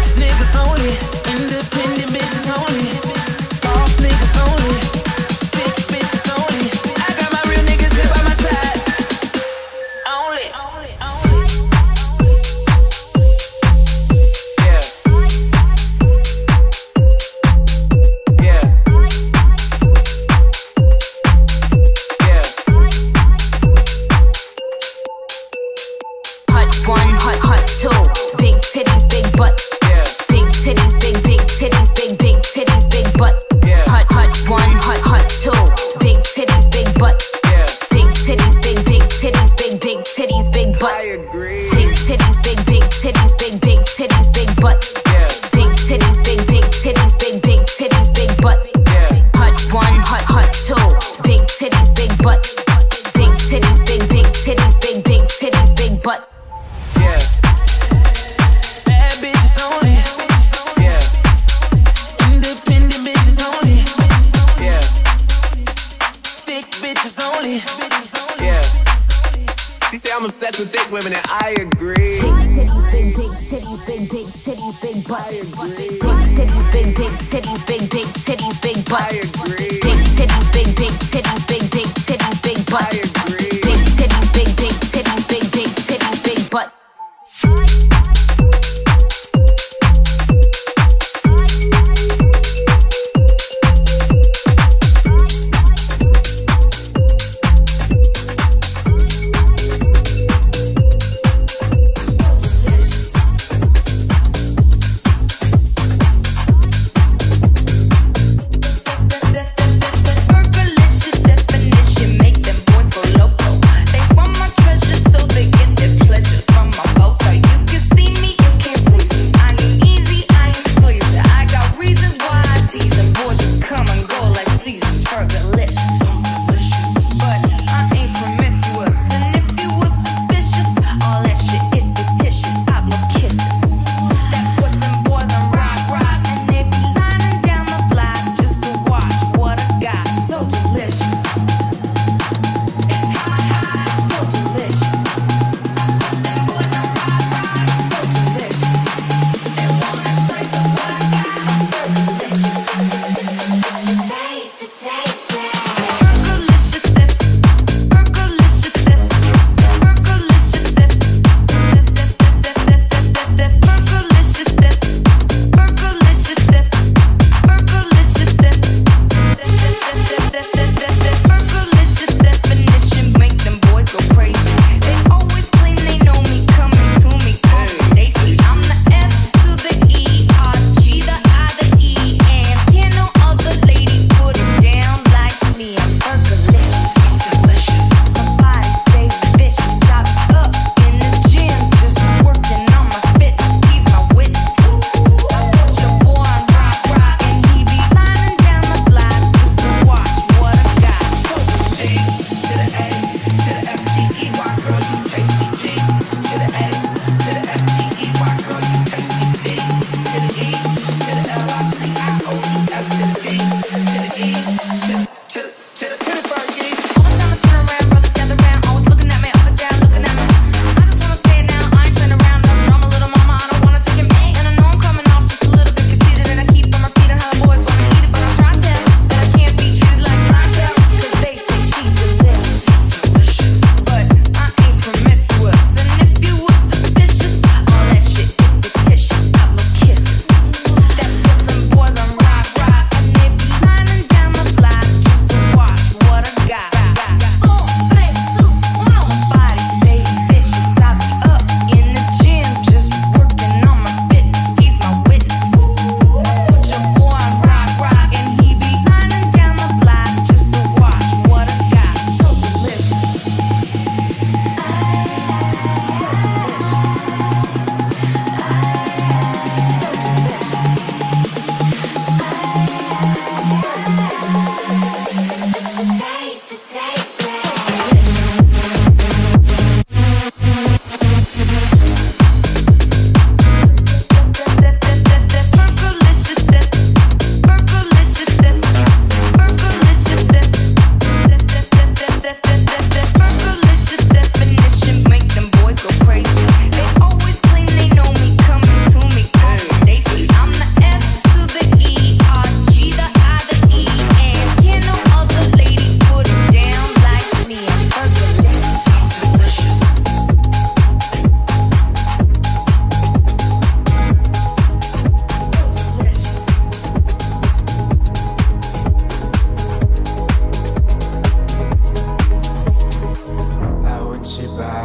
niggas only. Independent bitches only. Boss niggas only. Big bitches only. I got my real niggas here by my side. Only. Yeah. Yeah. Yeah. Hut one, hut two. Big titties, big butt. Yeah. Big titties, big titties, big titties, big butt. Yeah. Hut one, hut two. Big titties, big butt. Yeah. Big titties, big titties, big titties, big butt. I agree. Big titties, big titties, big titties, big butt. Yeah. Big titties, big titties, big titties, big butt. Yeah. Hut one, hut two. Big titties, big butt. Big titties, big titties, big titties, big butt. Yeah. Bad bitches only. Yeah. Independent bitches only. Yeah. Thick bitches only. Yeah. She say I'm obsessed with thick women and I agree. Big titties, big titties, big butt. Big titties, big titties, big titties, big butt. I agree. Big titties, big titties, big titties, big butt. I agree. Big titties, big titties, big titties, big butt. Fergalicious definition, make them boys go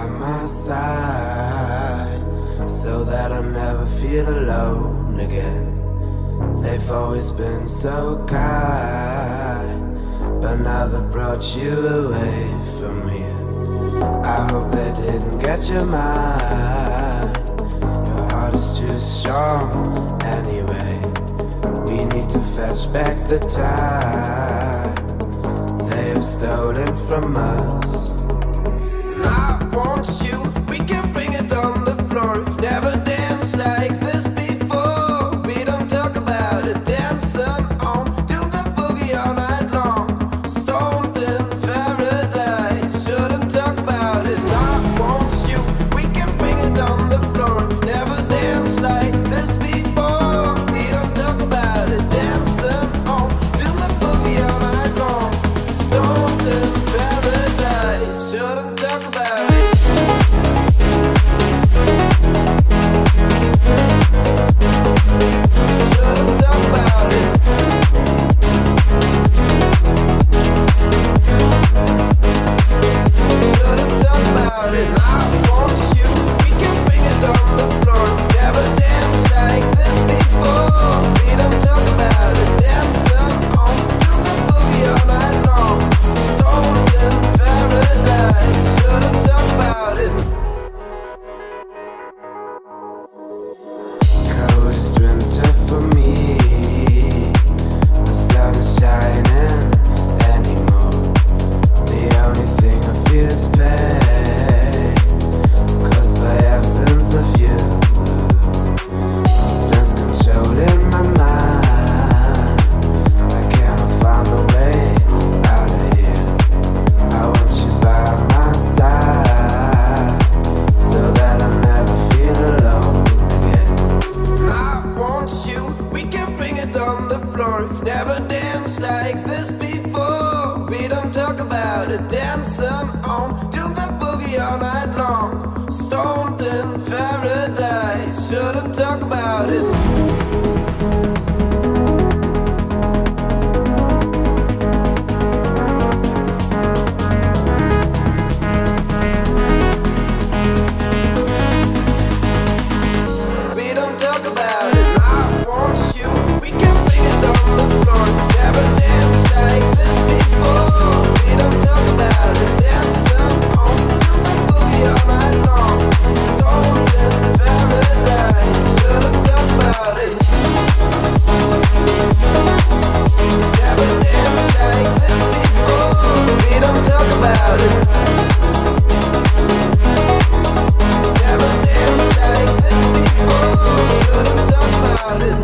by my side, so that I never feel alone again. They've always been so kind, but now they've brought you away from me. I hope they didn't get your mind. Your heart is too strong anyway. We need to fetch back the time they have stolen from us. I want you, we can bring it on the floor. We've never danced like this before. We don't talk about it, dancing on to the boogie all night long. Stoned in paradise, shouldn't talk about it. I want you, we can bring it on the floor. We've never danced like this before. We don't talk about it, dancing on to the boogie all night long. Stoned in paradise, shouldn't talk about it. Shouldn't talk about it. Shouldn't talk about it. I want you, we can bring it on the floor. Never danced like this before. We don't talk about it, dancing on to the boogie all night long. Stoned in paradise, shouldn't talk about it. Coast winter for me, the sun is shining anymore. The only thing I feel is pain, caused by absence of you. Suspense controlling my mind. I cannot find a way out of here. I want you by my side, so that I never feel alone again. I want you, we can bring it on the floor. We've never danced like this before. We don't talk about it, dancing on to the boogie all night long. Stoned in paradise, shouldn't talk about it. We don't talk about it. I want you, we can bring it on the floor. Never danced like this before. We don't talk about it, dancing on to the boogie all night long. Stoned in paradise, shouldn't talk about it. Never danced like this before. We don't talk about it. Never danced like this before. Shouldn't talk about it.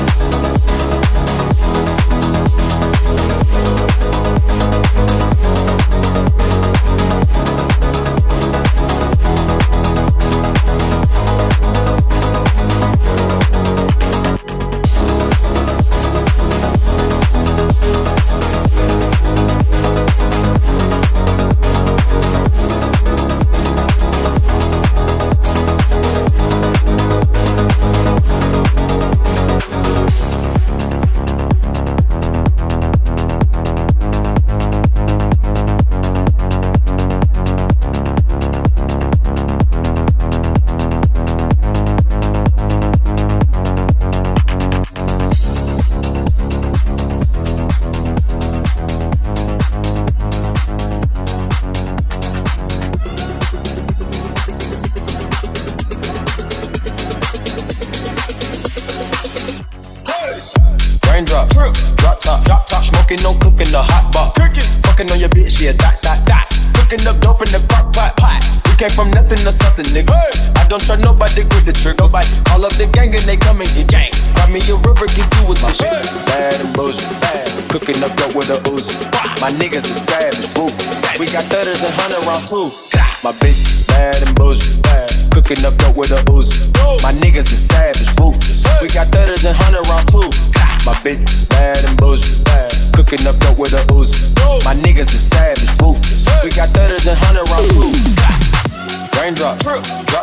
Raindrop, drop top, smoking, no cooking, the hot box. Fucking on your bitch, yeah, that. Cooking up dope in the crock pot. We came from nothing to something, nigga. I don't trust nobody with the trick. Nobody call up the gang and they come and get gang. Cry me a river, get you with my shit. Bad and bullshit, bad. Cooking up dope with a Uzi. My niggas is savage, ruthless. We got 30s and 100 rounds too. My bitch is bad and bullshit, bad. Cooking up dope with a Uzi. My niggas is savage, ruthless. We got 30s and 100 rounds too. My bitch is bad and bullshit, bad. Cooking up dope with a Uzi. My niggas is savage, ruthless. We got 30s and 100 rounds too. Raindrop, drop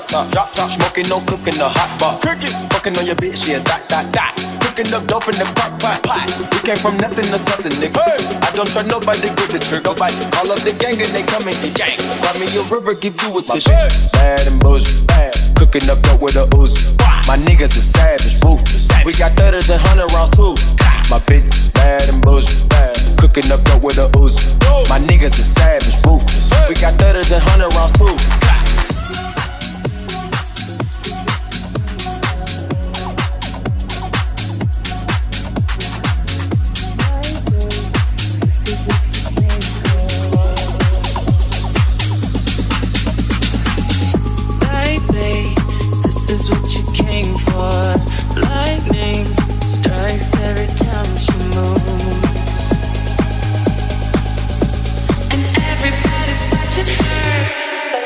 drop top, smoking, no cooking, the hot pot. Cooking, fucking on your bitch, yeah, that. Cooking up dope in the crock pot. We came from nothing to something, nigga. Hey. I don't trust nobody, grip the trigger. Nobody call up the gang and they come and get gang. Grab me a river, give you a tissue. Bad and bullshit, bad. Cooking up dope with a Uzi. My niggas is savage, ruthless. We got 30s and 100 rounds too. My bitch is bad and bullshit, bad. Cooking up dope with a Uzi. My niggas is savage, ruthless. We got 30s and 100 rounds too. Every time she moves, and everybody's watching her, but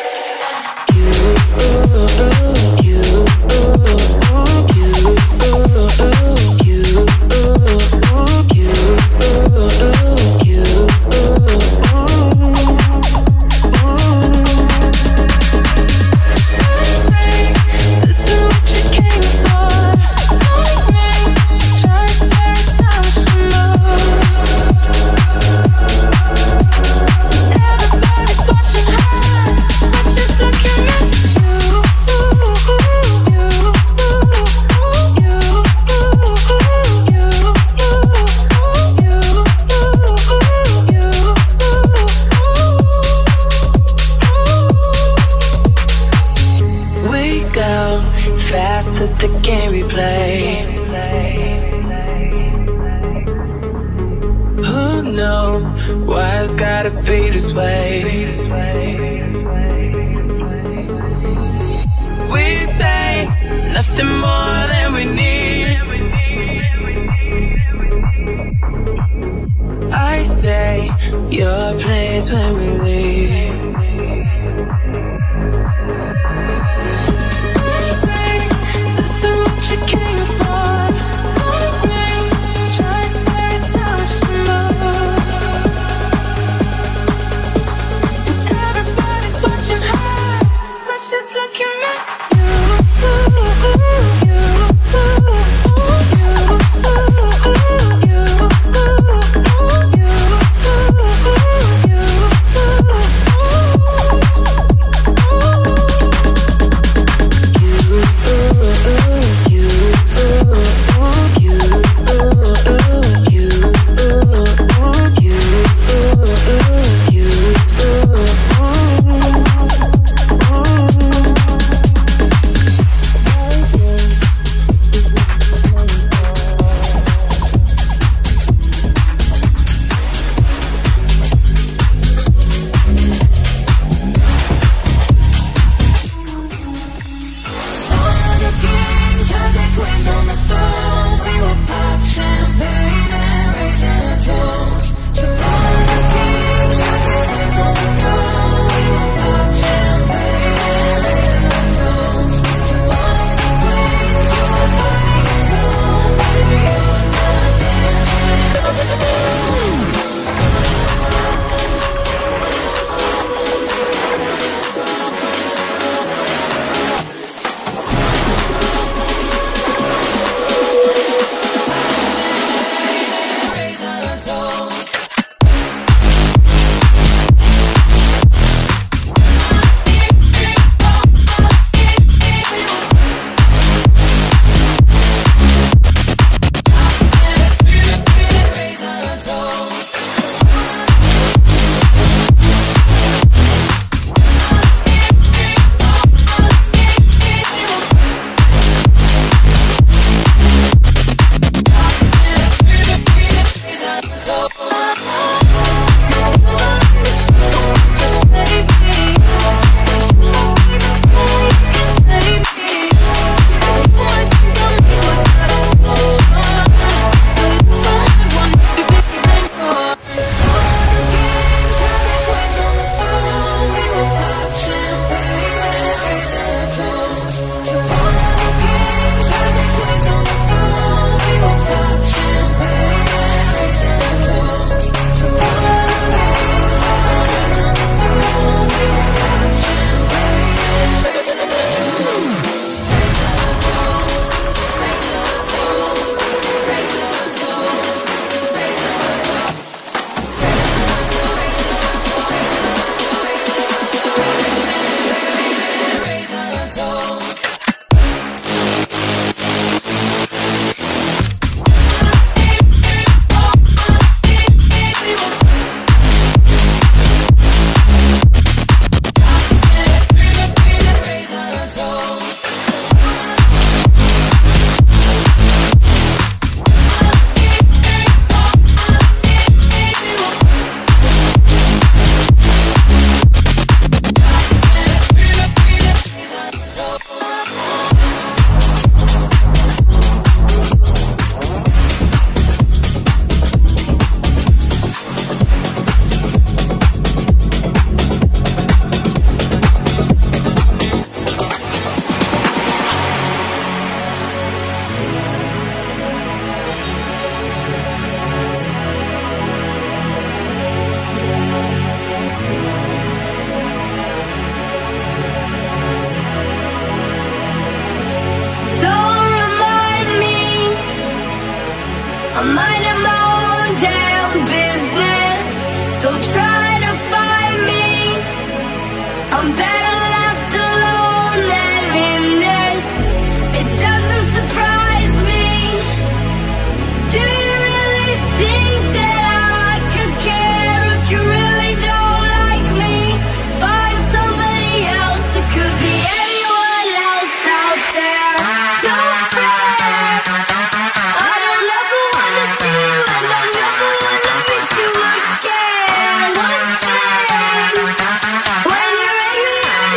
she's looking at you. I'm better left alone than in this. It doesn't surprise me. Do you really think that I could care if you really don't like me? Find somebody else, it could be anyone else out there. No fair. I don't ever wanna see you, and I never wanna miss you again. One thing, when you're angry, I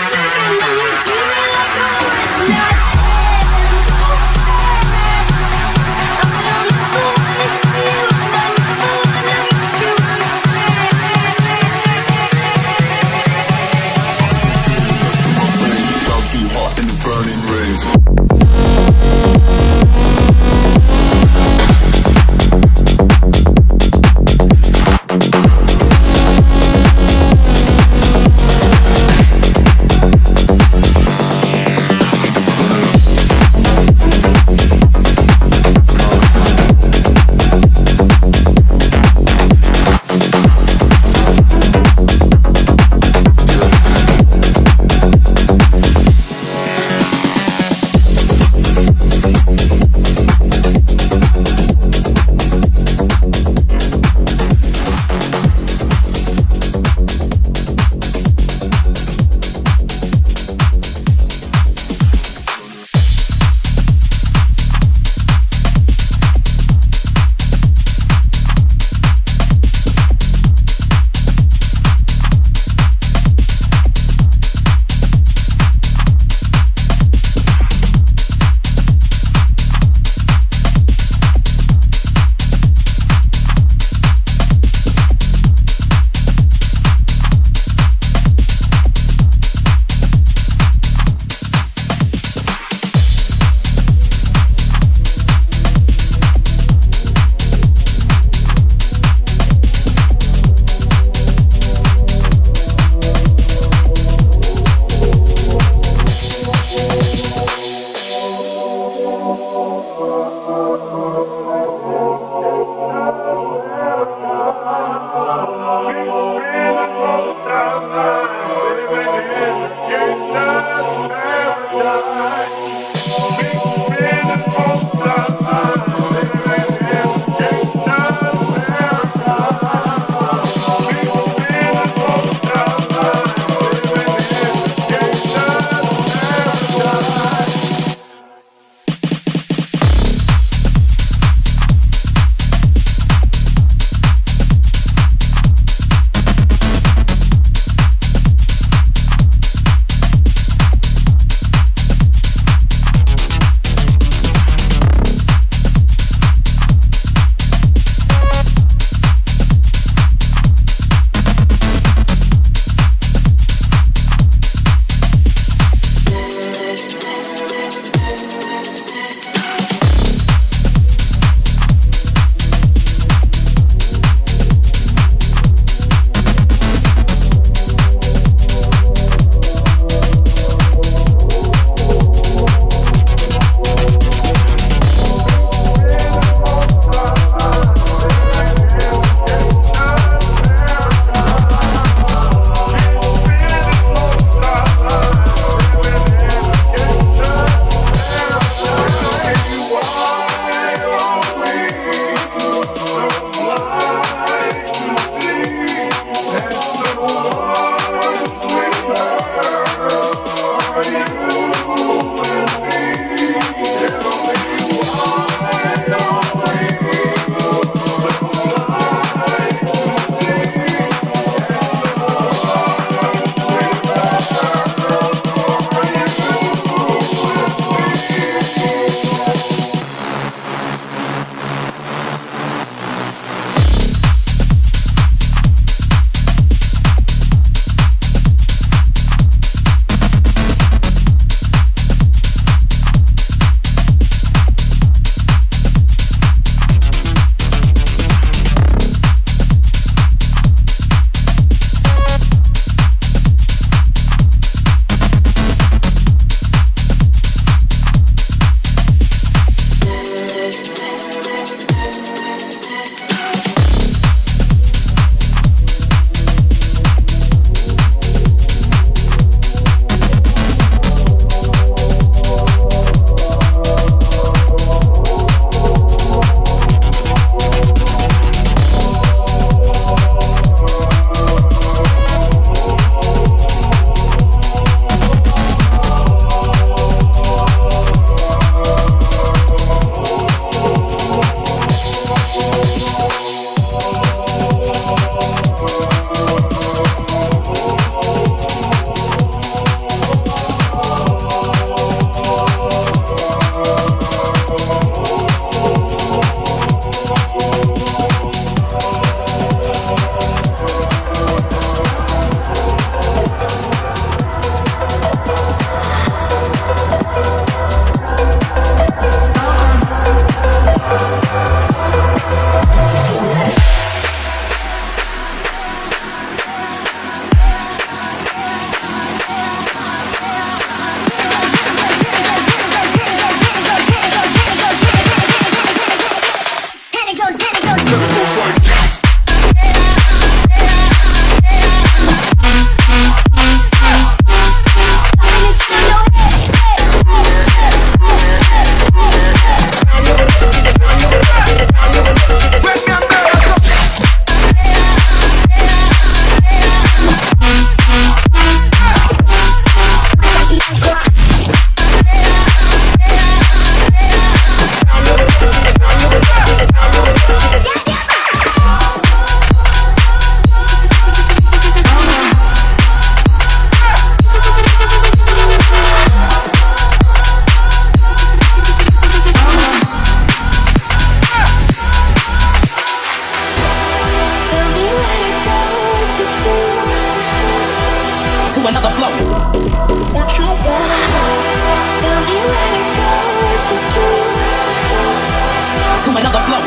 another flow.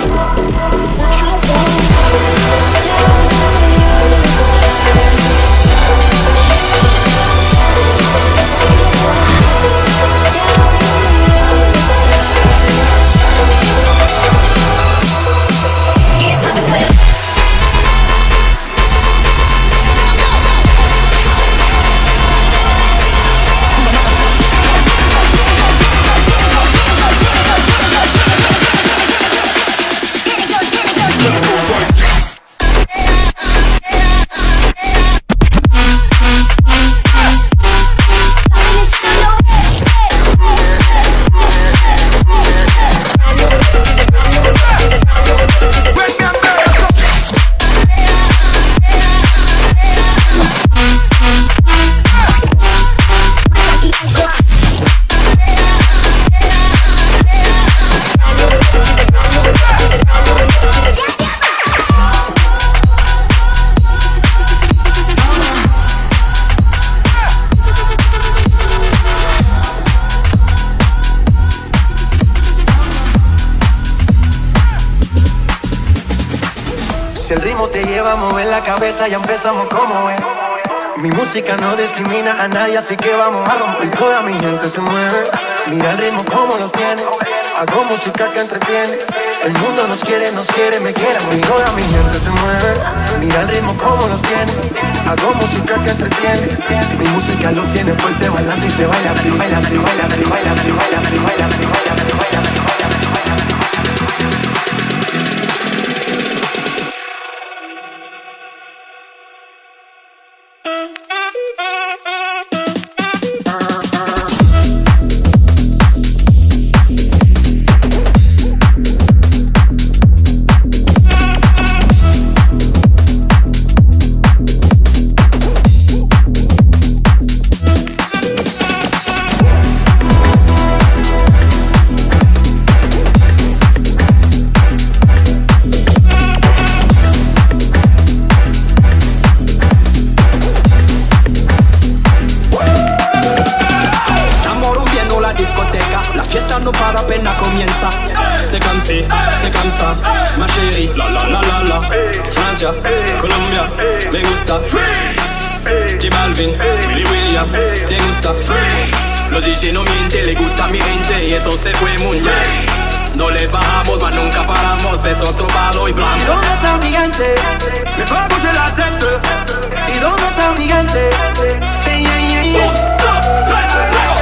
Si el ritmo te lleva a mover la cabeza, ya empezamos como es. Mi música no discrimina a nadie, así que vamos a romper. Toda mi gente se mueve. Mira el ritmo como los tiene. Hago música que entretiene. El mundo nos quiere, me quiere. Toda mi gente se mueve. Mira el ritmo como los tiene. Hago música que entretiene. Mi música los tiene fuerte bailando y se baila así, baila así, baila así, baila así, baila así, baila así, baila así, baila así, baila así. No para apenas comienza. C'est comme ça, ma chérie. La la la la la. Francia, Colombia, me gusta. Freeze. J Balvin, Willy William, te gusta. Freeze. Los DJ no mienten, le gusta mi gente y eso se fue muy bien. No le bajamos, mas nunca paramos, es otro palo y blanco. ¿Dónde está mi gente? Me va a bouger la tête. ¿Y dónde está mi gente? Say yeah, yeah, yeah. 1, 2, 3, luego.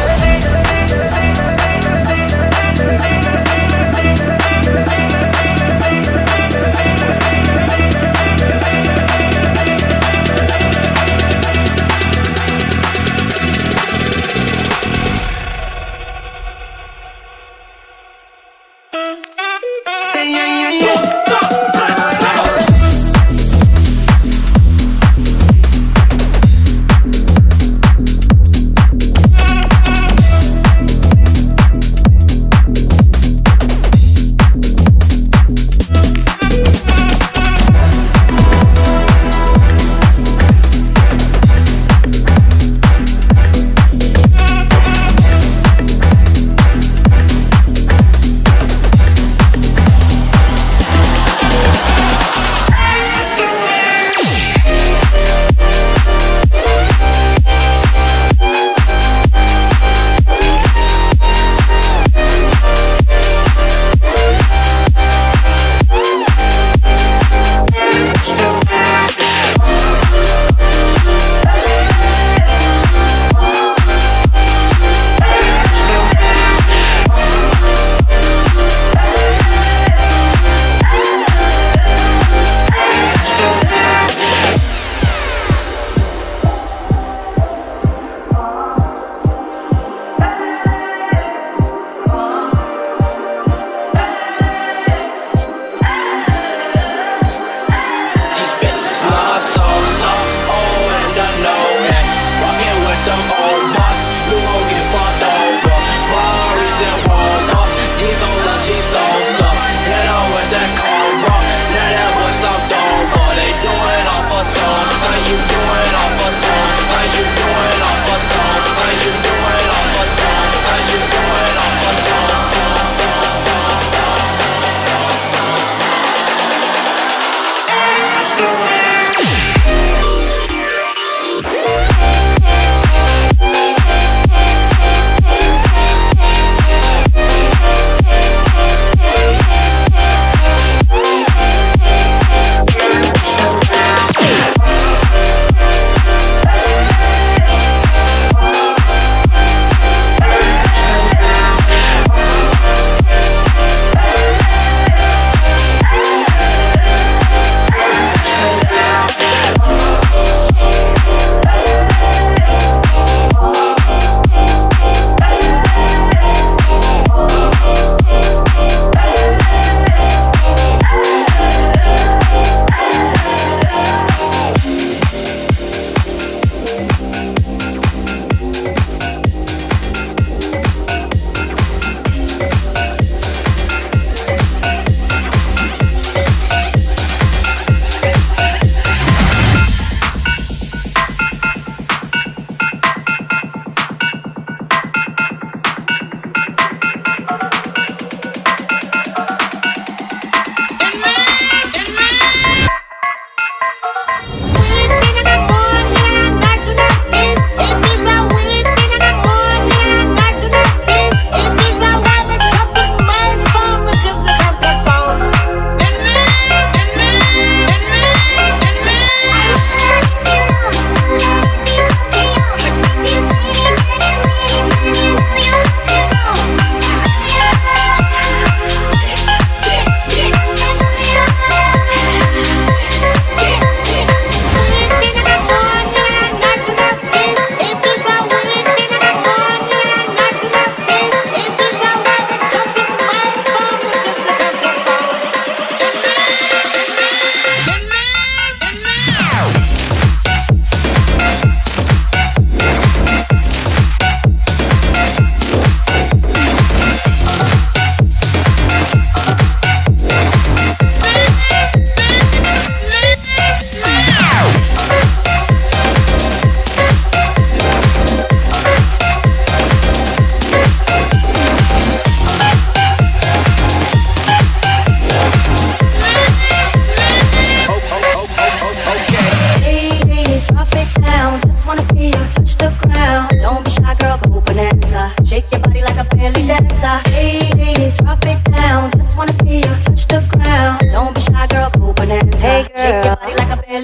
Say yeah, yeah, yeah. 1, 2, 3, luego.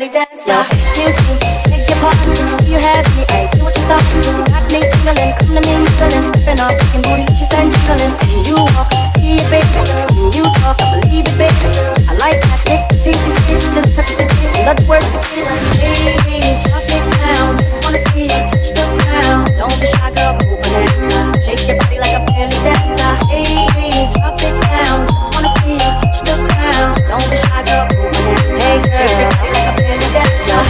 belly dancer. Excuse me, beg your pardon. Do you have any idea what you're starting to? Got me tingling, come to me niggling, stepping up, kicking booty, she's and jiggling. When you walk, I see it, baby. When you talk, I believe it, baby. I like that nicotine, little touches of it, love the words to it. Hey, drop it down, just wanna see you touch the ground. Don't be shy, girl, move an answer. Shake your body like a belly dancer. Hey, drop it down, just wanna see you touch the ground. Don't be shy, girl, move an answer. Hey, shake your body like a belly dancer.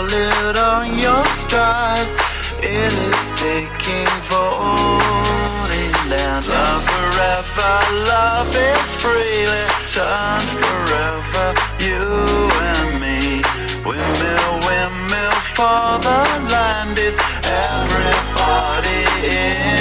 stride. It is taking 40 forever, love is freely turned forever, you and me. Windmill, windmill for the land is everybody in.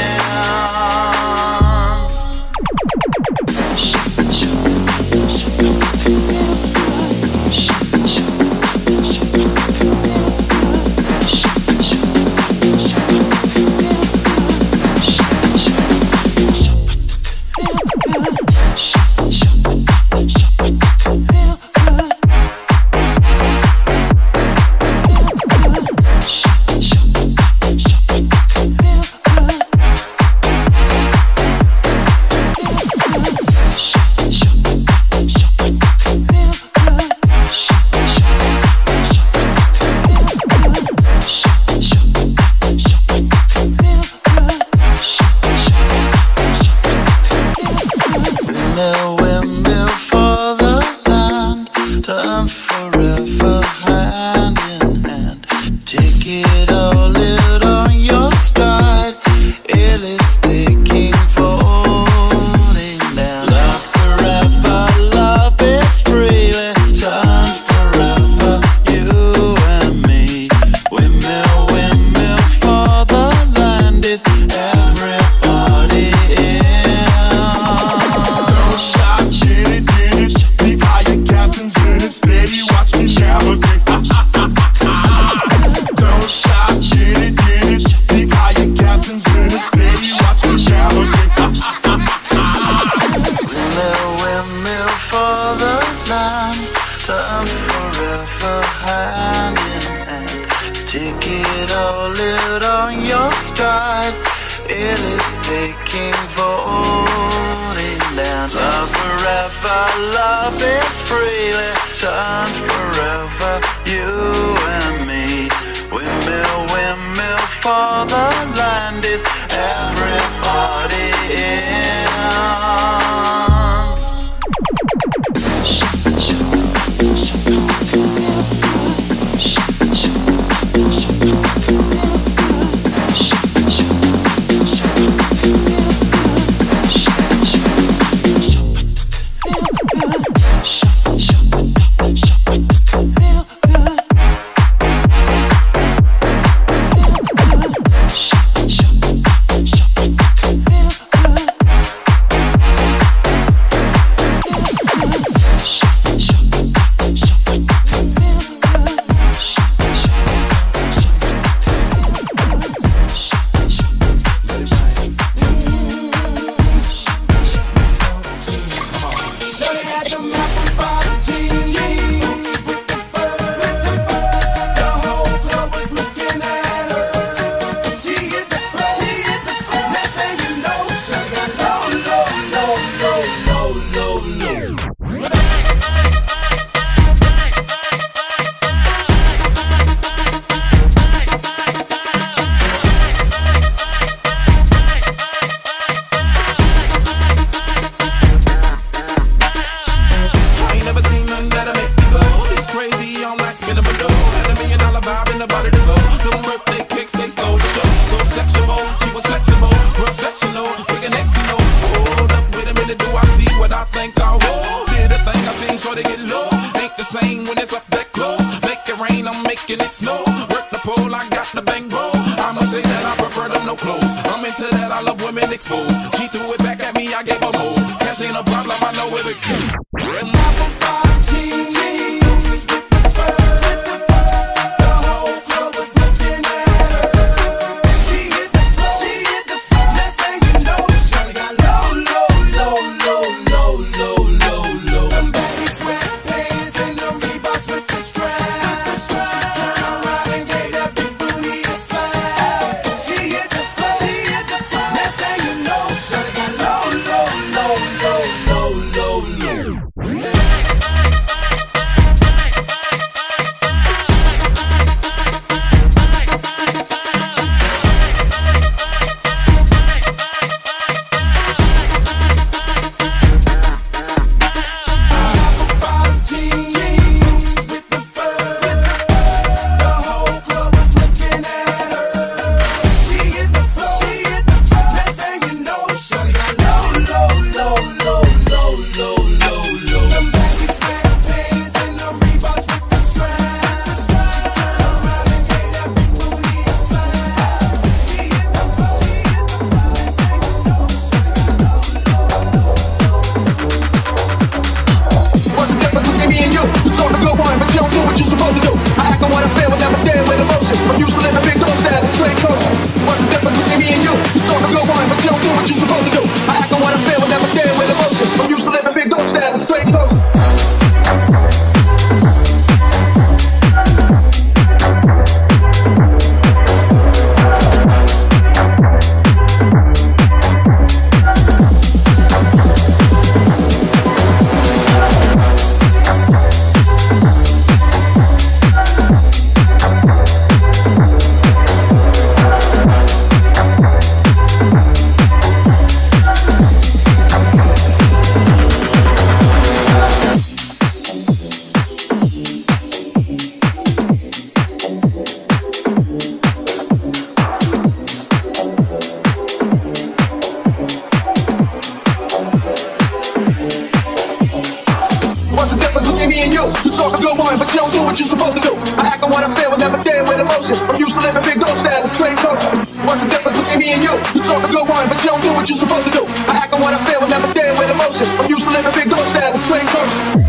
and you. You talk a good one, but you don't do what you're supposed to do. I act on what I feel and never deal with emotion. I'm used to living big dog style and straight culture. What's the difference between me and you? You talk a good one, but you don't do what you're supposed to do. I act on what I feel and never deal with emotion. I'm used to living big dog style and straight culture.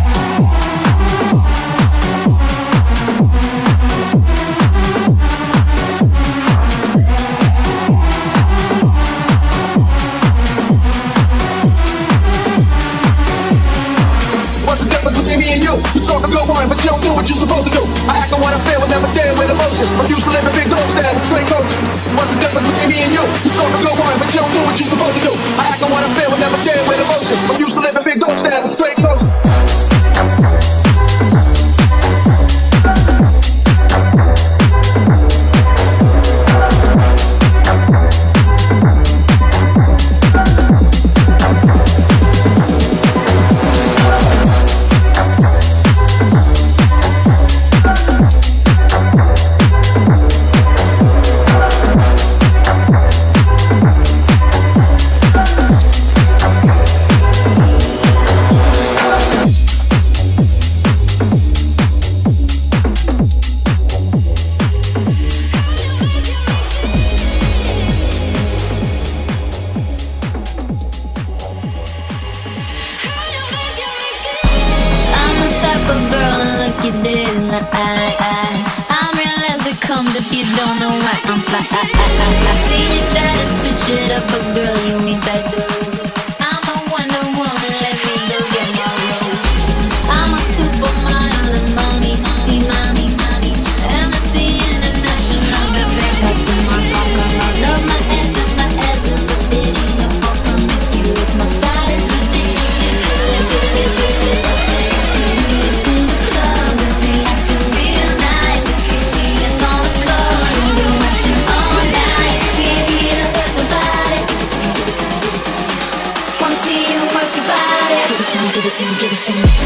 You talk a good one, but you don't do what you're supposed to do. I act on what I feel and never deal with emotion. I'm used to living big dog style and straight culture. What's the difference between me and you? You talk a good one, but you don't do what you're supposed to do. I act on what I feel and never deal with emotion. I'm used to living big dog style and straight culture. I'm real as it comes if you don't know why I'm fly. I see you try to switch it up, but girl, you ain't that dude. I'm a Wonder Woman, let me go get my role. I'm a supermodel and mommy, see mommy. Amnesty International, got back up in my talk. I love my ass and my ass is the video for promiscuous. My style is ridiculous. Give it to me, give it to me.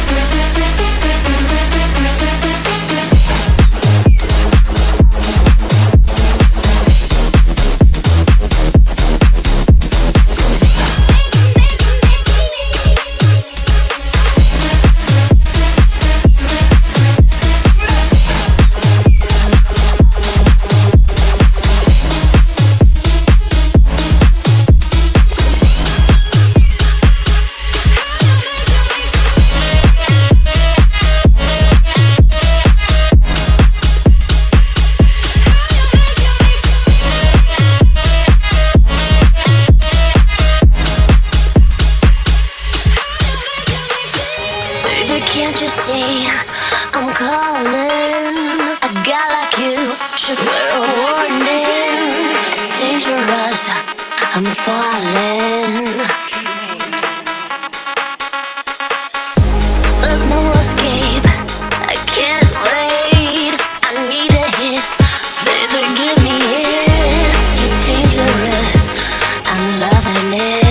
Can't you see I'm calling? A guy like you should wear a warning. It's dangerous, I'm falling. There's no escape, I can't wait. I need a hit, baby, give me it. You're dangerous, I'm loving it.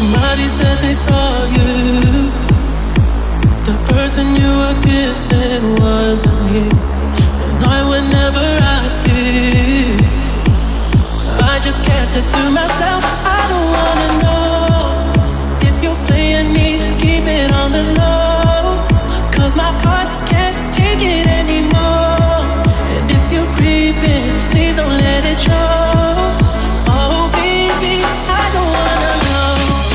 Somebody said they saw you. The person you were kissing wasn't me, and I would never ask you. I just kept it to myself. I don't wanna know if you're playing me. Keep it on the low, 'cause my heart can't take it anymore. And if you're creeping, please don't let it show. Oh baby, I don't wanna know.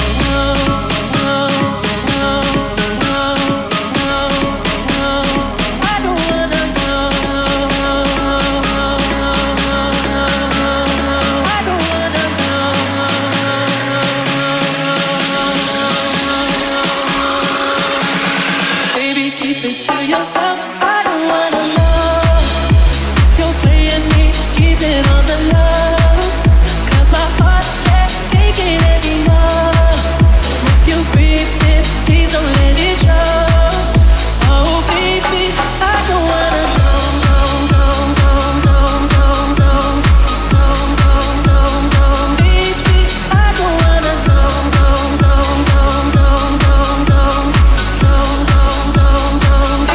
Yourself, I don't wanna know. You're playing me, keep it on the low, 'cause my heart can't take it anymore. If you breathe it, please don't let it show. Oh baby, I don't wanna know, no, no, no, no, no, no, no, no, no, no, baby, I don't wanna know, no, no, no, no, no, no, no, no, no, no.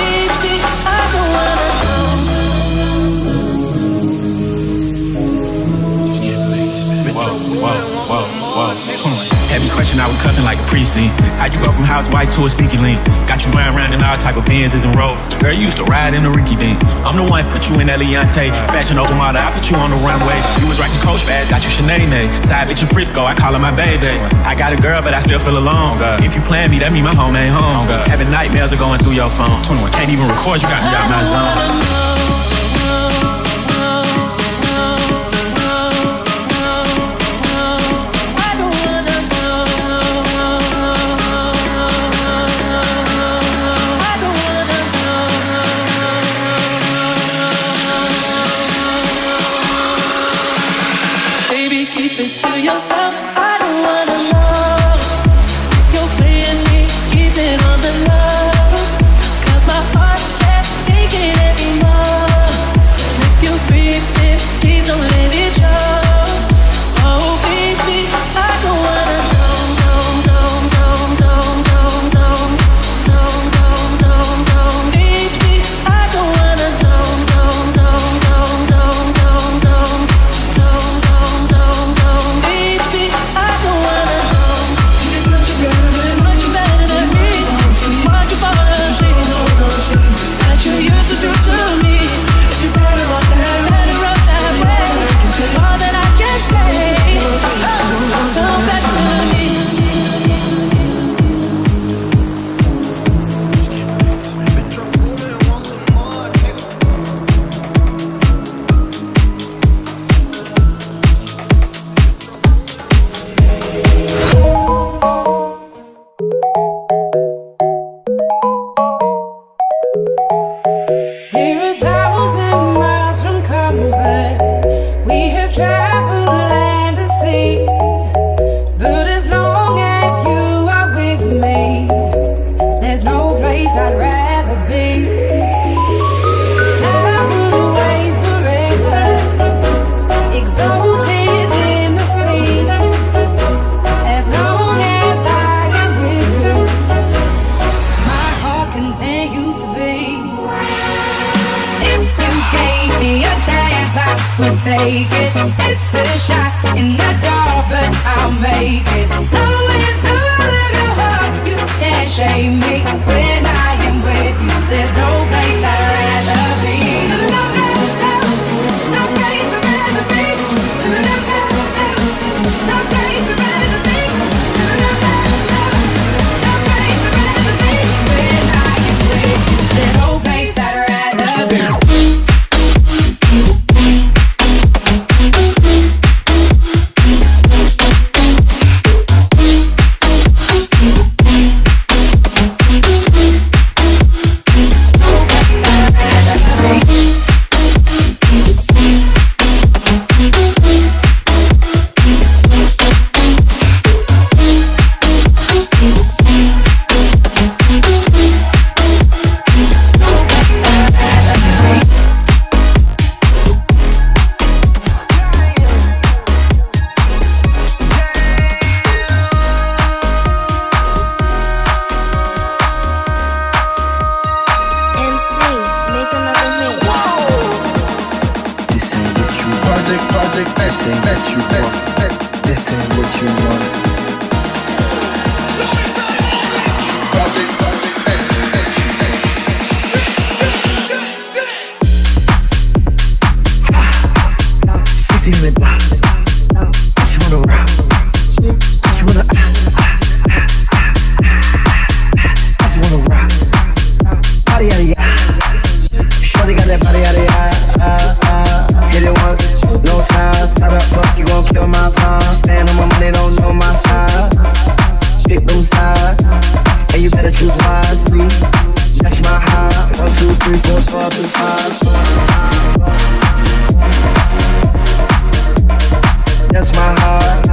Heavy question, I was cuffing like a precinct. How'd you go from housewife to a sneaky link? Got you riding around in all type of Benzes and Rolls. Girl, you used to ride in a Ricky Dink. I'm the one put you in Eliante. Fashion over model, I put you on the runway. You was rocking Coach fast, got you Sinead. Side bitch in Frisco, I call her my baby. I got a girl, but I still feel alone. If you plan me, that mean my home ain't home. Having nightmares are going through your phone. 21, can't even record, you got me out my zone. To yourself, I don't wanna know. You're playing me, keep it on the low, 'cause my heart can't take it anymore. And if you breathe it, please don't let it show. Oh baby, I don't wanna know, no, no, no, no, no, no, no, no, no, no, baby, I don't wanna know, no, no, no, no, no, no, no, no, no, no. Baby, I don't wanna know. It's much better than me. Why'd you fall asleep? That you used to do to me. If you're better off that way. Say all that I can say. Come back to me. We're 1,000 miles from comfort. We have traveled land and sea. But as long as you are with me, there's no place I'd rather be. I would away forever, exalted in the sea. As long as I am with you, my heart continues to beat. If you gave me a chance, I would take it. It's a shot in the dark, but I'll make it. Knowing the little heart, you can't shame me. When I am with you, there's no place I'd rather be. No place I'd rather be. No place I'd rather be. No place I'd rather be. When I am with you, there's no place I'd rather be. you want. This ain't what you want. Sissy with me. I just wanna rock. I just wanna I just wanna rock. Body out of ya. Shorty got that body out of ya. Hit it once, no time. Start up, fuck, you gon' kill my vibe. Stand on my money, don't know my size. Pick them sides, and you better choose wisely. That's my high. 1, 2, 3, 4, 5, and 5. That's my heart.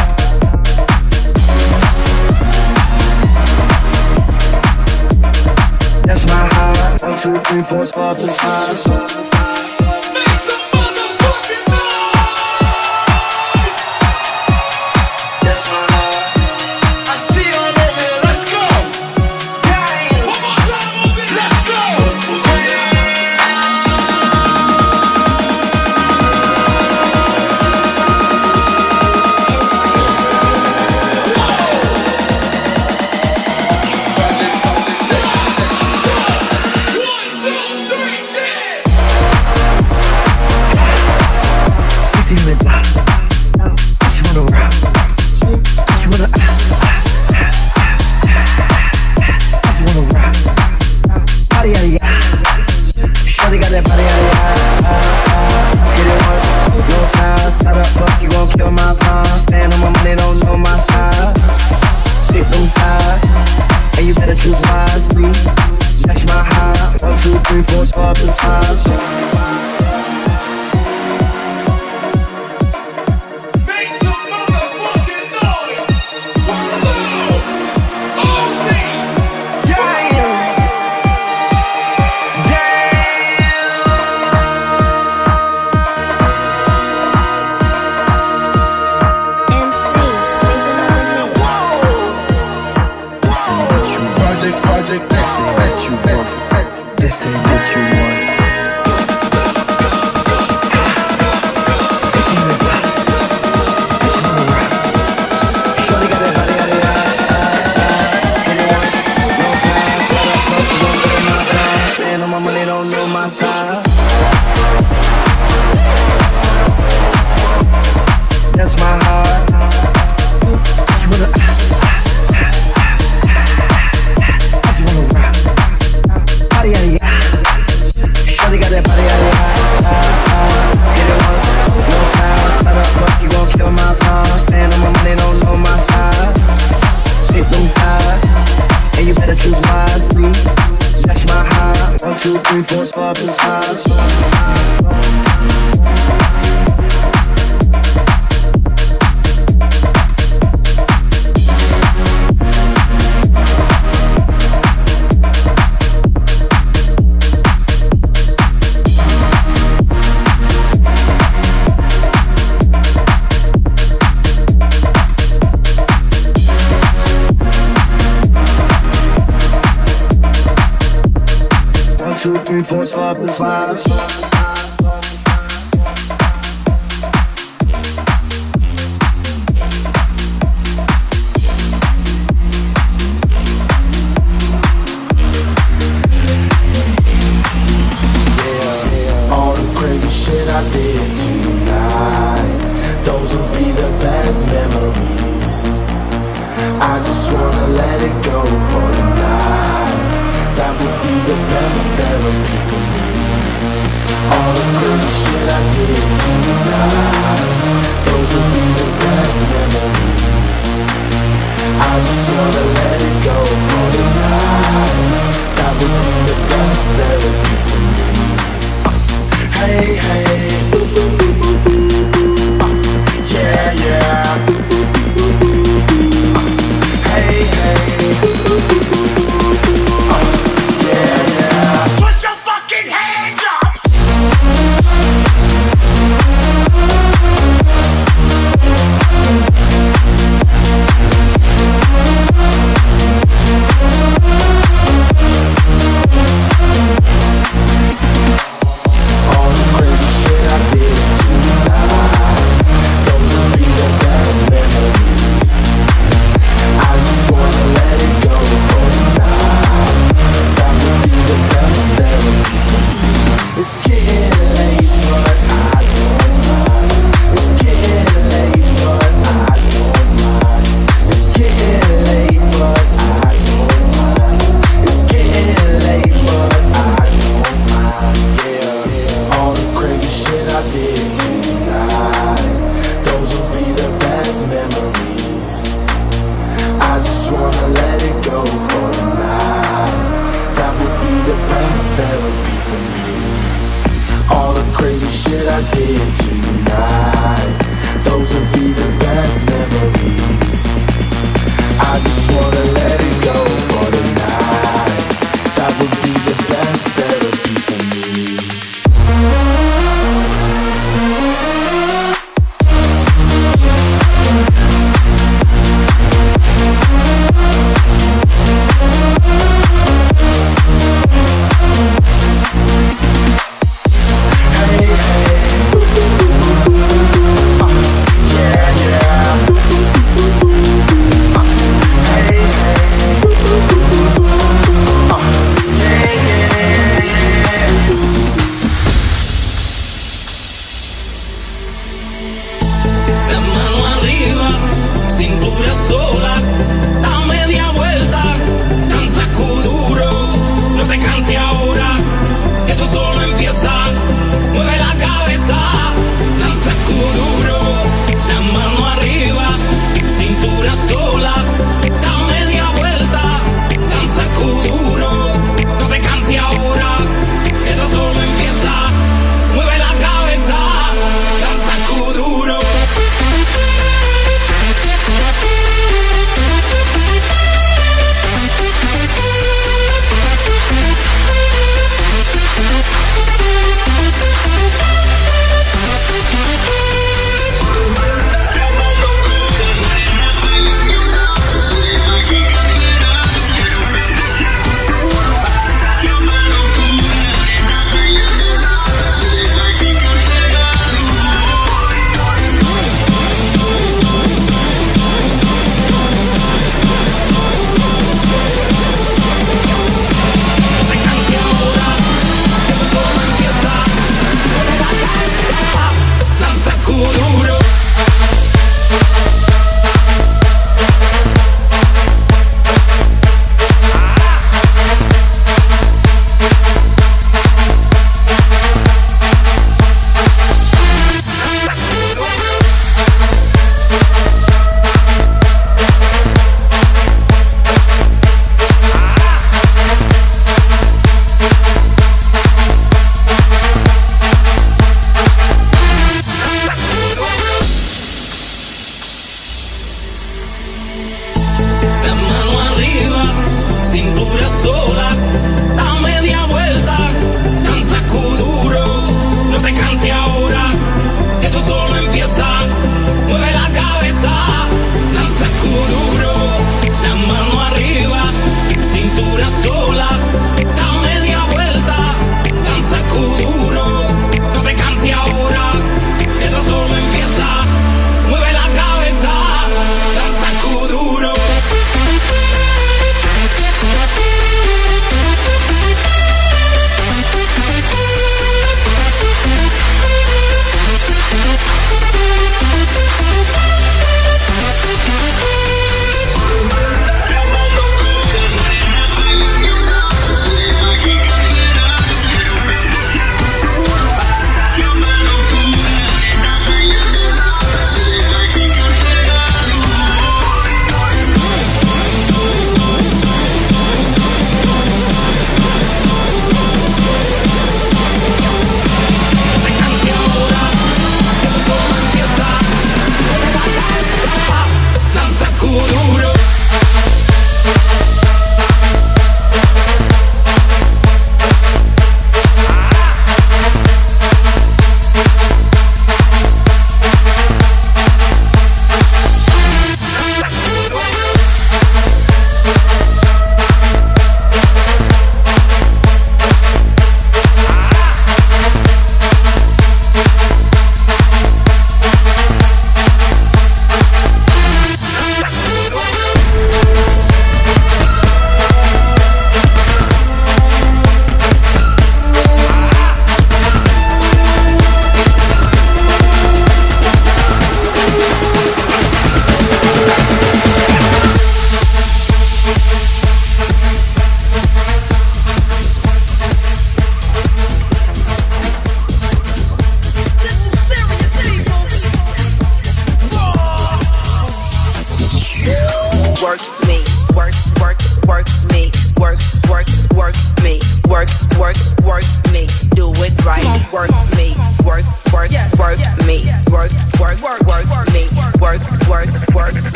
That's my heart. 1, 2, 3, 4, 5, and 5. what I did tonight. Those would be the best memories. I just wanna let it go for the night. That would be the best therapy for me.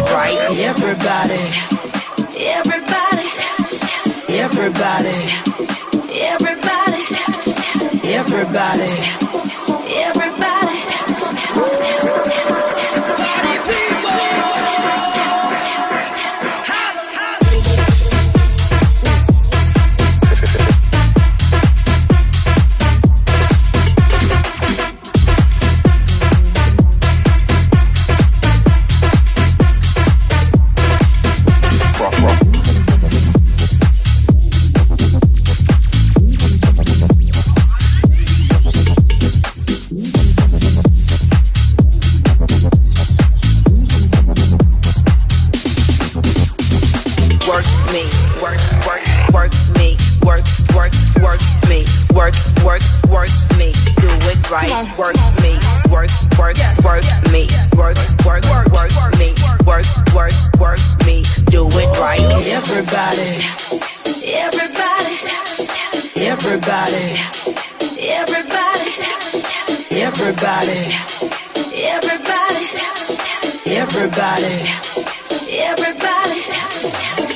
it right. Everybody, everybody, everybody, everybody, everybody, everybody. Party people. Work me, work me, work me, work me, do it right. Everybody, everybody, everybody, everybody, everybody, everybody, everybody, everybody.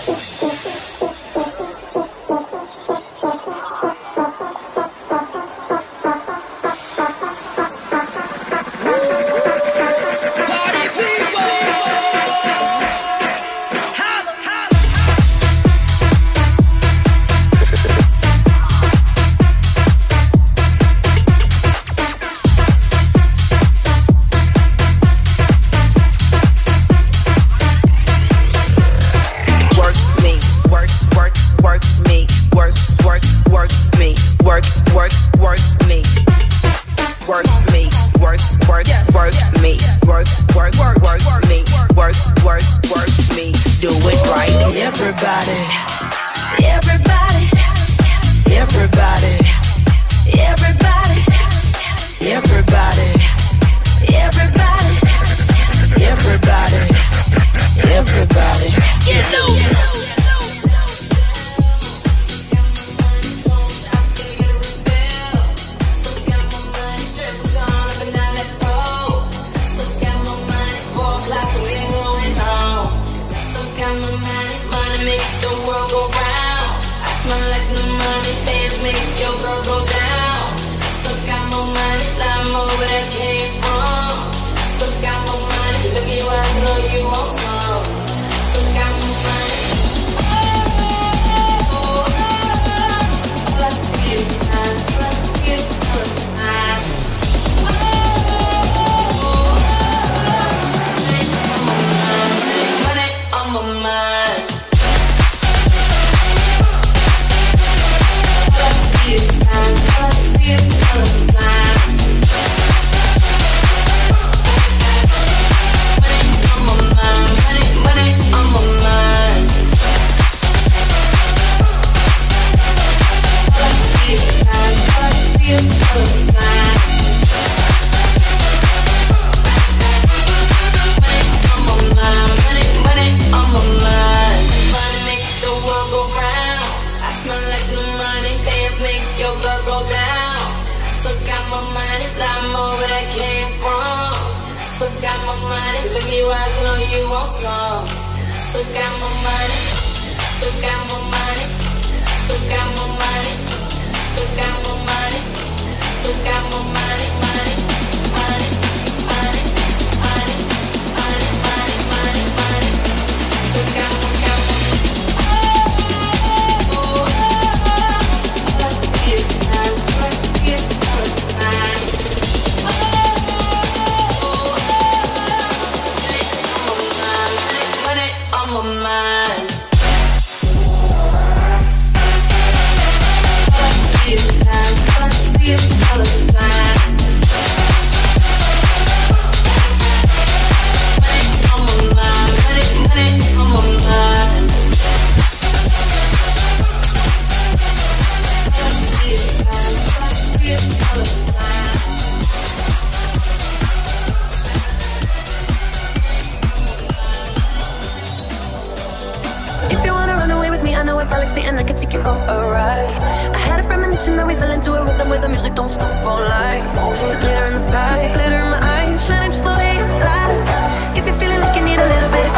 And I could take you for a ride. I had a premonition that we fell into a rhythm where the music don't stop for life. Glitter in the sky, glitter in my eyes, shining just the way you lie. If you're feeling like you need a little bit of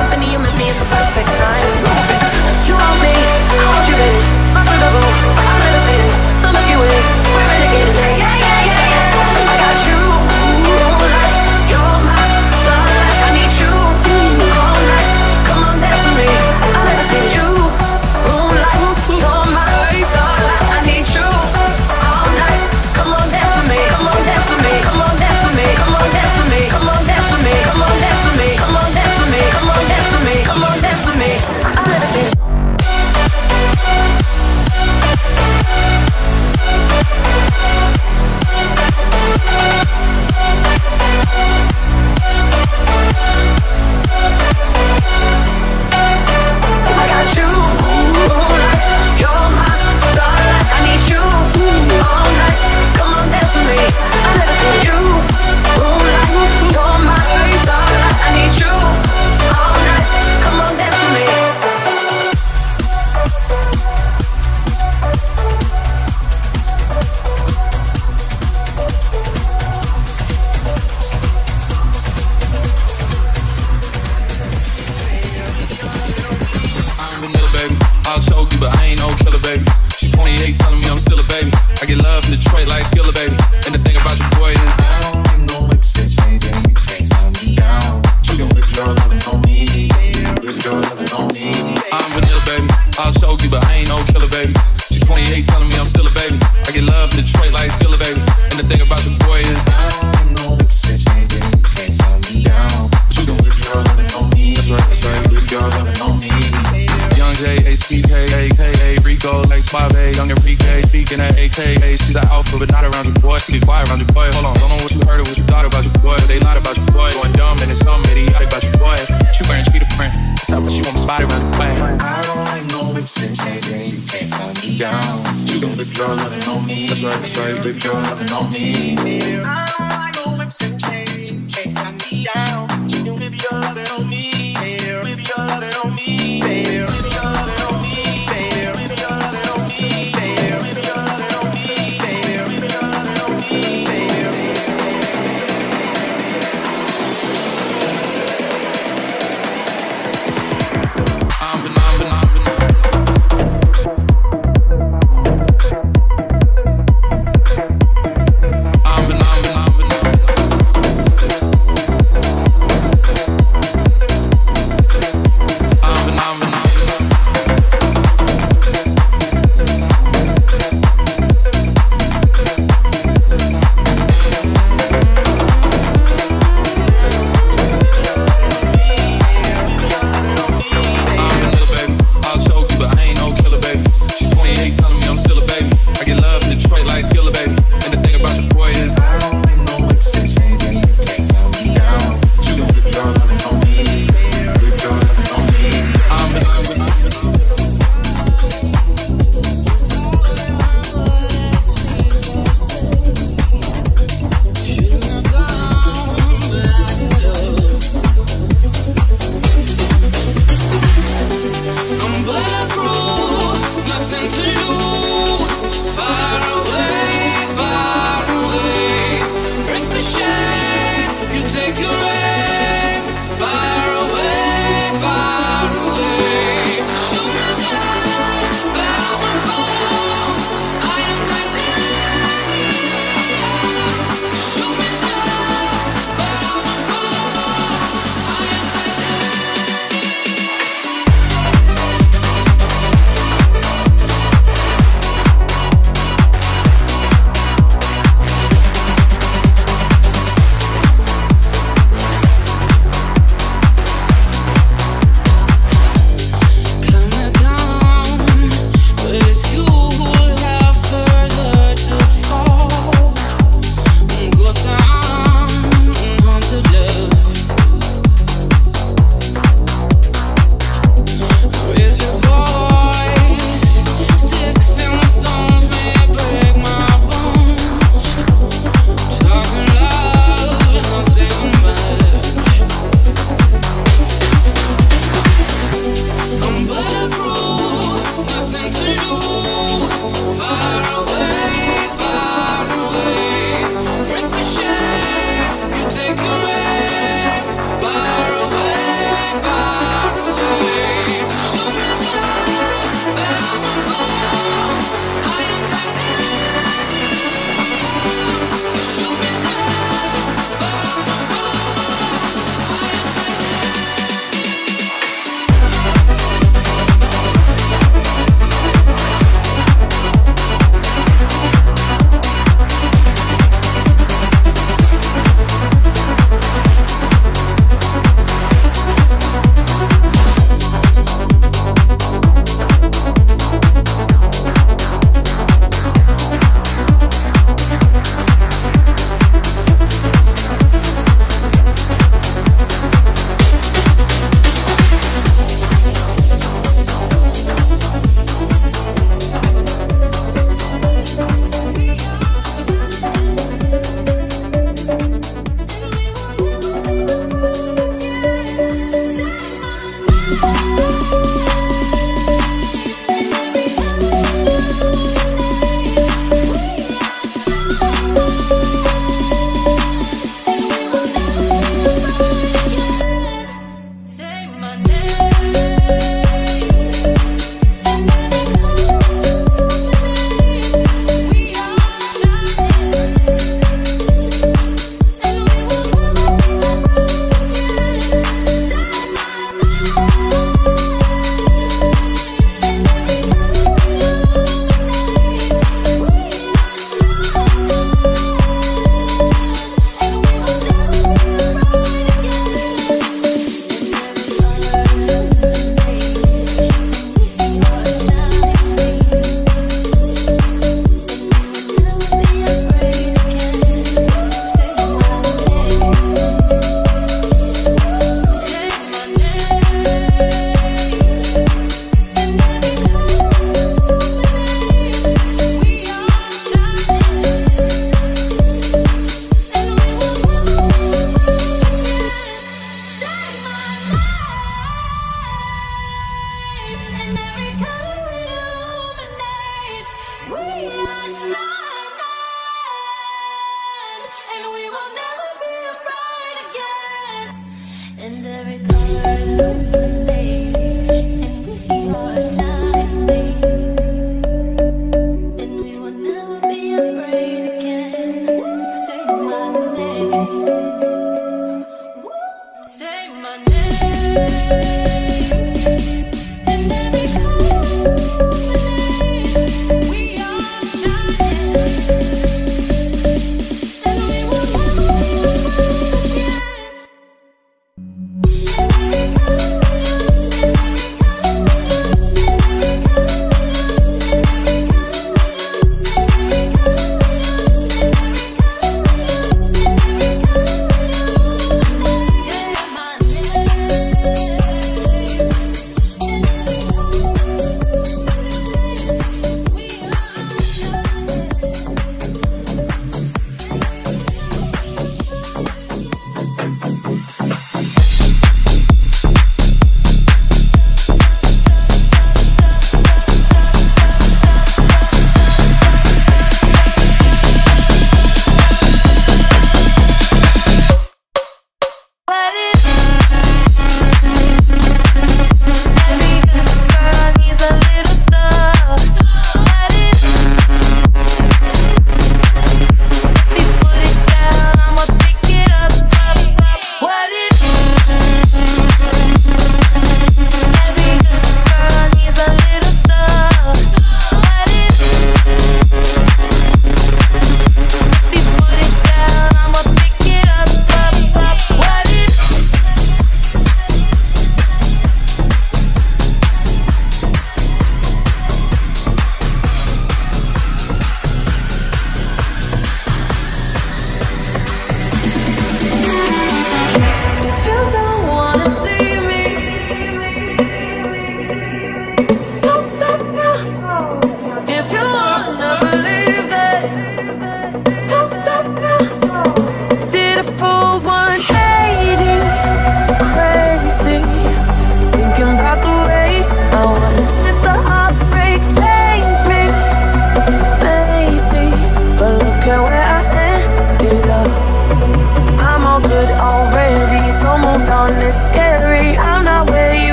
you, but I ain't no killer, baby. She 28, telling me I'm still a baby. I get love in Detroit like Skilla, baby. And the thing about your boy is I don't need no whips and chains, and you can't tie me down. You gon' whip your lovin' on me, whip your lovin' on me. I'm vanilla, baby. I'll choke you, but I ain't no killer, baby. She 28, telling me I'm still a baby. I get love in Detroit like Skilla, baby. And the thing about your boy is I don't need no whips and chains, and you can't tie me down. You gon' whip your lovin' on me. That's right, whip your lovin' on me. Young J-A-C-K, A-K-A, Rico like Suave, Young Enrique, speaking at AKA. She's an alpha, but not around your boy. She be quiet around your boy. Hold on, don't know what you heard or what you thought about your boy. They lied about your boy. Going dumb and it's something idiotic about your boy. She wearing cheetah print. That's how she want me spotted around the way. I don't like no whips and chains, and you can't tie me down. You gon' whip your lovin' on me. That's right, whip your lovin' on me. I don't like no whips and chains, you can't tie me down. You gon' whip your lovin' on me. Whip your lovin' on me. Whip your lovin' on me. Whip your lovin' on me. Whip your lovin' on me. Whip your lovin' on me.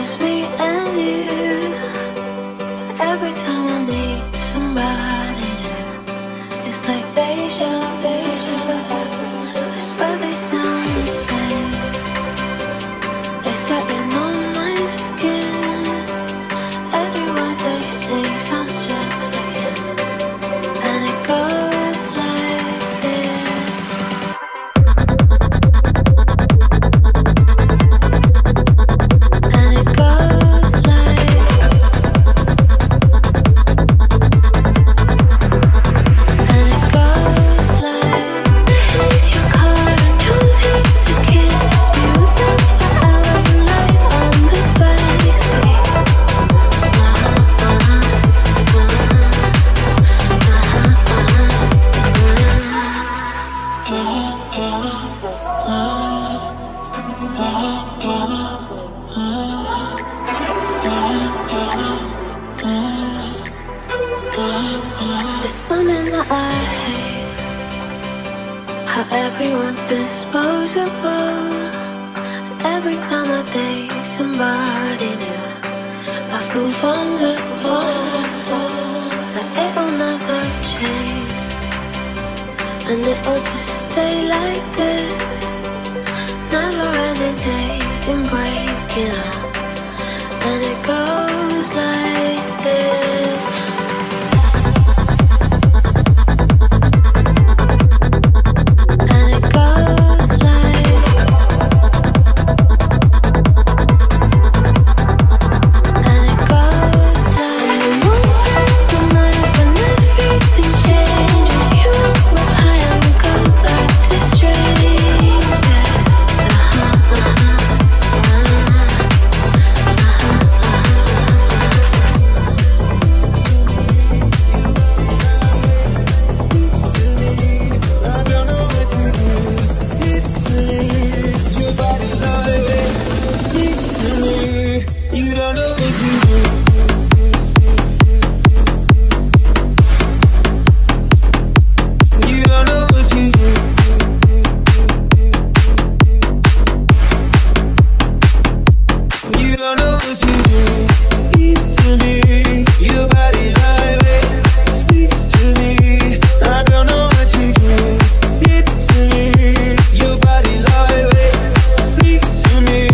it's me and you. Every time I need somebody new, it's like deja vu. I swear they sound the same. It's like they know my skin. Every word they say sounds just like him. And it goes like this. And it goes like. And it goes like. You're calling too late to kiss. Muting for hours and night on the backseat. There's something that I hate, how everyone's disposable. Every time I date somebody new, I feel vulnerable, that it'll never change, and it'll just stay like this. Never ending day in breaking up, and it goes like this. And it goes like. And it goes like. And we move the night when everything changes. You reply and we go back to strangers. You don't know what you do. You don't know what you do. You don't know what you do. Speak to me, your body lightweight. Speaks to me, I don't know what you do. Speak to me, your body lightweight. Speaks to me.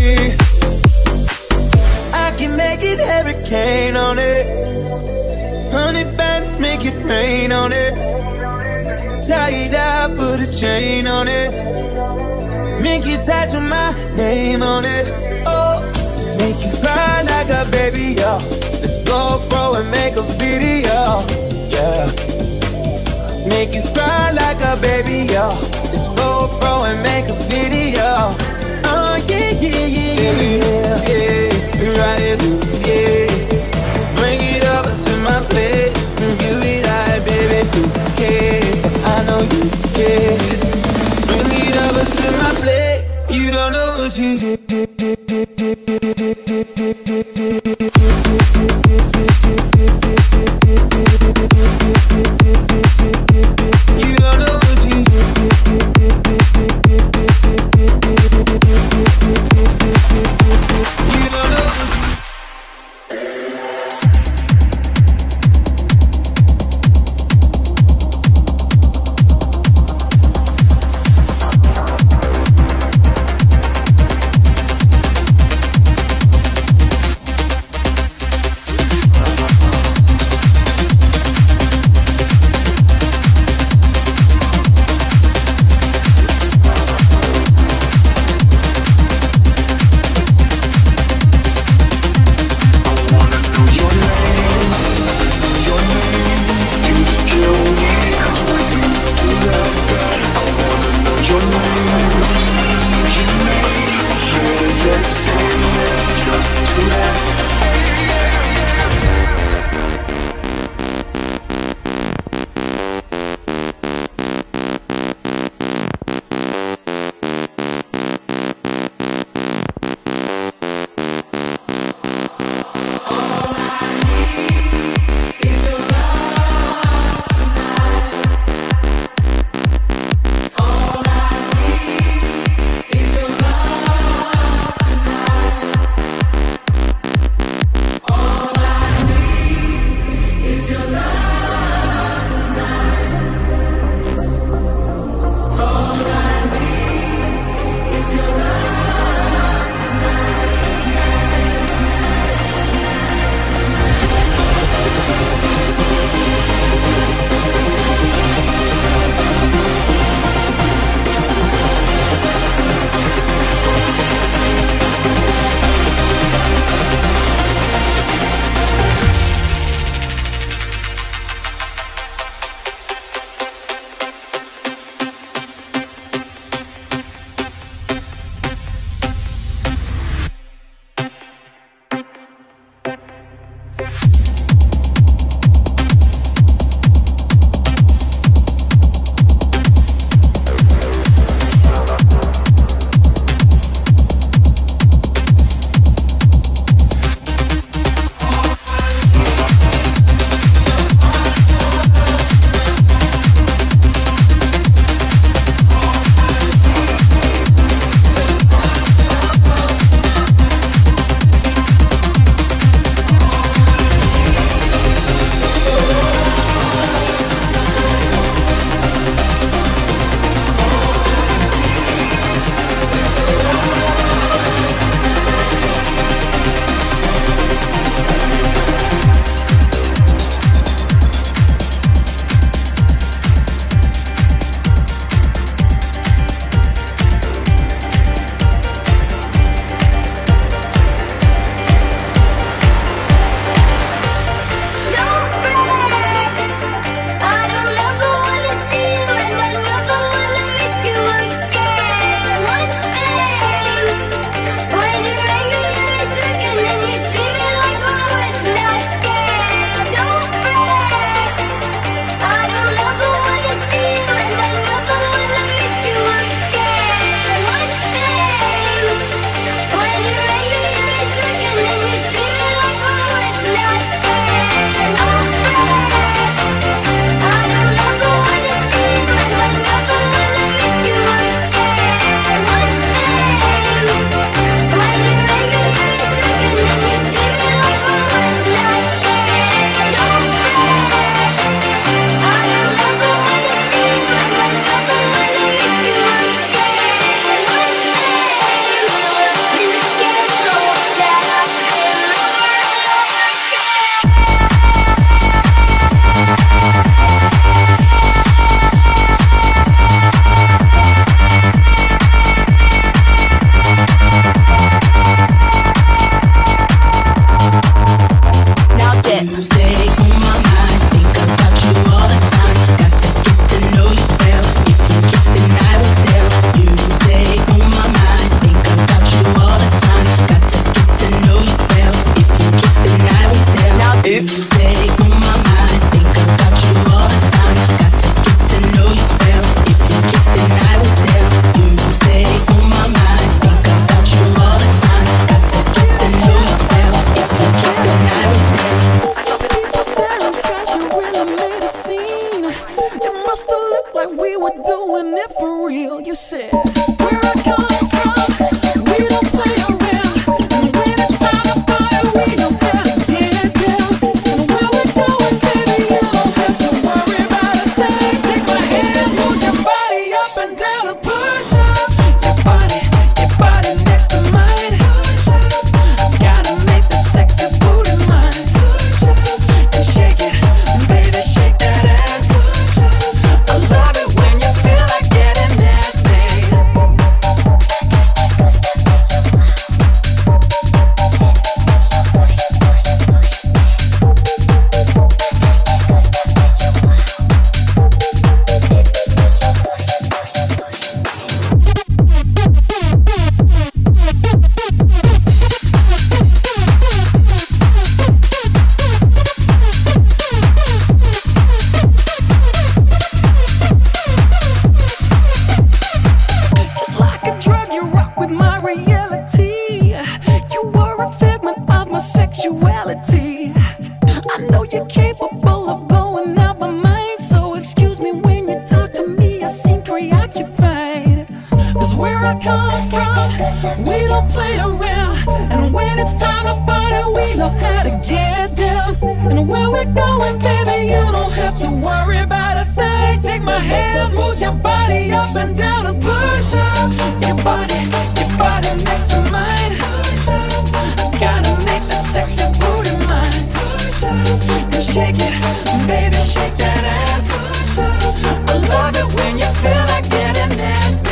I can make it hurricane on it. 100 bands make it rain on it. Tie it up, put a chain on it. Make you tattoo my name on it. Oh, make you cry like a baby, yeah. Let's go, bro, and make a video, yeah. Make you cry like a baby, yeah. Let's go, bro, and make a video. Oh, yeah, yeah, yeah, yeah, yeah. Ride it loose, yeah. Bring it over to my place. Give it out, baby, to kiss. I know you care. Bring it over to my place. You don't know what you did. You don't know what you You don't know what reality. You are a figment of my sexuality. I know you're capable of blowing out my mind, so excuse me when you talk to me, I seem preoccupied. Cause where I come from, we don't play around. And when it's time to party, we know how to get down. And where we're going, baby, you don't have to worry about a thing. Take my hand, move your body up and down and push up your body next to mine. Push up, I gotta make the sexy booty mine. Push up, and shake it, baby, shake that ass. Push up, I love it when you feel like getting nasty.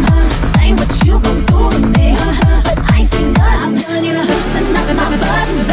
Loosen up my buttons,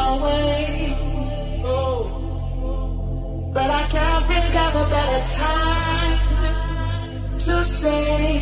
away. Oh, but I can't think of a better time to say,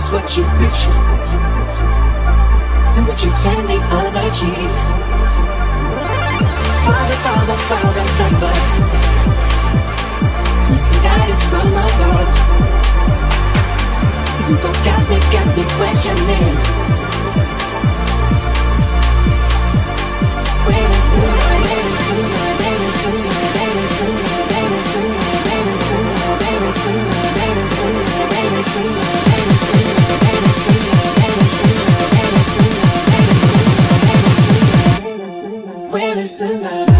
practice what you preach, and would you turn the other cheek? Father, Father, Father, help us. Need some guidance from above. Cause people got me questioning. Where is the light? Where is the light? Where is the light? Where is the light? Where is the light? Where is the light? Where is the light? Where is the light? Where is the light? Where is the light? Where is the light? Where is the light?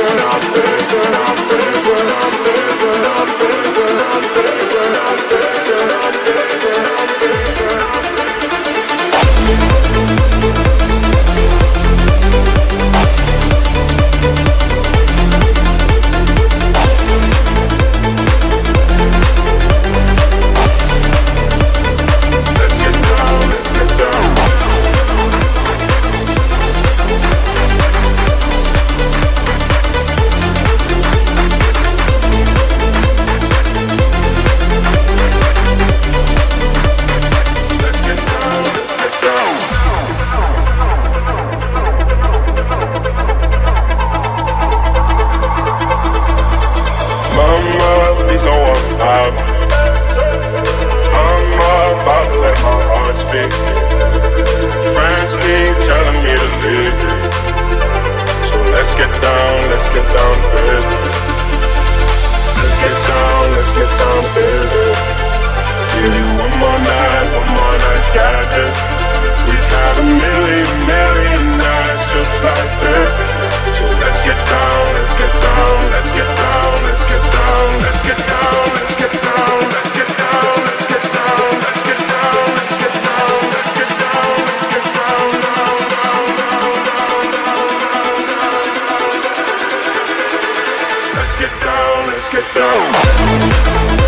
We'll be right back. know I'm alive. I'm about to let my heart speak. Friends keep telling me to leave. So let's get down to business. Let's get down to business. Give you one more night, got this. We've had a million nights just like this. So let's get down, let's get down, let's get down, let's get down, let's get down, let's get down, let's get down, let's get down, let's get down, let's get down, let's get down, let's get down, down, down, down, down, down, down, down. Let's get down, let's get down.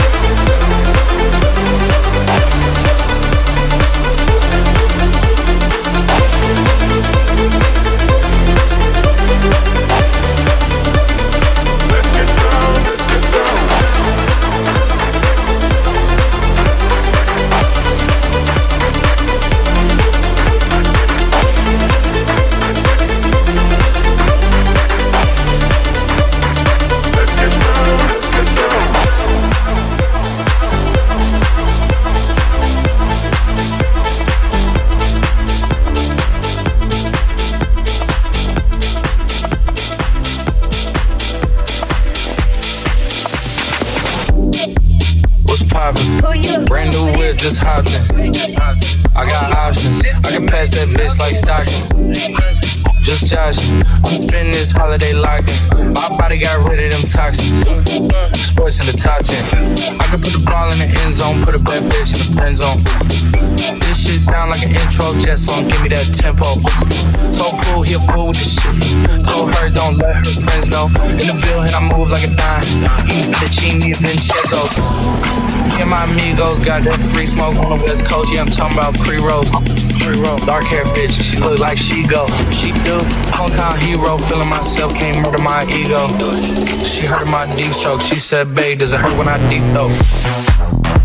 Brand new whip, just hopped in. I got options, I can pass that bitch like Stockton. Just joshing, I'm spending this holiday locked in. My body got rid of them toxins. Sports in the top 10. I can put the ball in the end zone, put a bad bitch in the friend zone. This shit sound like an intro jet song, give me that tempo. So cool, he a fool with the shit. Told her, don't let her friends know. In the building, I move like a dime. Eat fettuccine and Vincenzo's. Yeah, my amigos got that free smoke on the West Coast. Yeah, I'm talking about pre-rolls. Dark hair bitch, she look like she go. She do. Hometown hero, feeling myself, can't murder my ego. She heard my deep stroke. She said, babe, does it hurt when I deep throat?